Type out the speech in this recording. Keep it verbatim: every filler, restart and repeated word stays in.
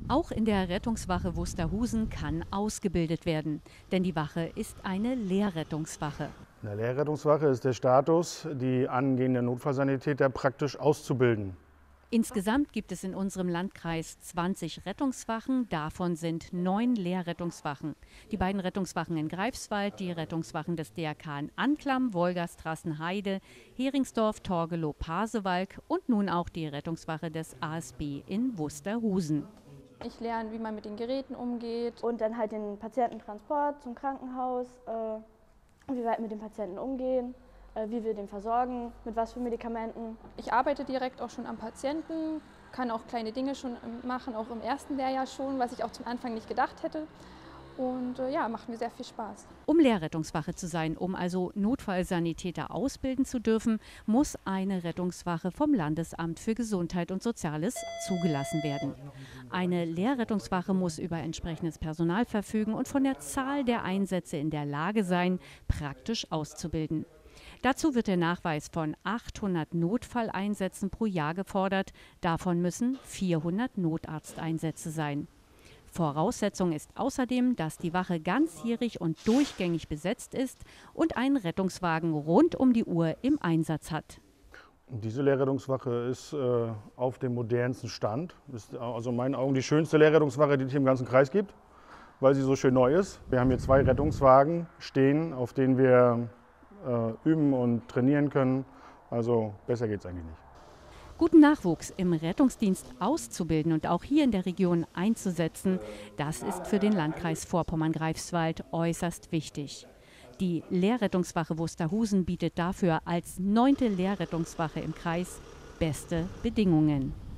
Auch in der Rettungswache Wusterhusen kann ausgebildet werden, denn die Wache ist eine Lehrrettungswache. In der Lehrrettungswache ist der Status, die angehenden Notfallsanitäter praktisch auszubilden. Insgesamt gibt es in unserem Landkreis zwanzig Rettungswachen, davon sind neun Lehrrettungswachen. Die beiden Rettungswachen in Greifswald, die Rettungswachen des D R K in Anklam, Wolgast-Rassenheide, Heringsdorf, Torgelow, Pasewalk und nun auch die Rettungswache des A S B in Wusterhusen. Ich lerne, wie man mit den Geräten umgeht. Und dann halt den Patiententransport zum Krankenhaus, äh, wie wir halt mit dem Patienten umgehen, äh, wie wir den versorgen, mit was für Medikamenten. Ich arbeite direkt auch schon am Patienten, kann auch kleine Dinge schon machen, auch im ersten Lehrjahr schon, was ich auch zum Anfang nicht gedacht hätte. Und äh, ja, macht mir sehr viel Spaß. Um Lehrrettungswache zu sein, um also Notfallsanitäter ausbilden zu dürfen, muss eine Rettungswache vom Landesamt für Gesundheit und Soziales zugelassen werden. Eine Lehrrettungswache muss über entsprechendes Personal verfügen und von der Zahl der Einsätze in der Lage sein, praktisch auszubilden. Dazu wird der Nachweis von achthundert Notfalleinsätzen pro Jahr gefordert. Davon müssen vierhundert Notarzteinsätze sein. Voraussetzung ist außerdem, dass die Wache ganzjährig und durchgängig besetzt ist und einen Rettungswagen rund um die Uhr im Einsatz hat. Diese Lehrrettungswache ist äh, auf dem modernsten Stand. Ist also in meinen Augen die schönste Lehrrettungswache, die es hier im ganzen Kreis gibt, weil sie so schön neu ist. Wir haben hier zwei Rettungswagen stehen, auf denen wir äh, üben und trainieren können. Also besser geht es eigentlich nicht. Guten Nachwuchs im Rettungsdienst auszubilden und auch hier in der Region einzusetzen, das ist für den Landkreis Vorpommern-Greifswald äußerst wichtig. Die Lehrrettungswache Wusterhusen bietet dafür als neunte Lehrrettungswache im Kreis beste Bedingungen.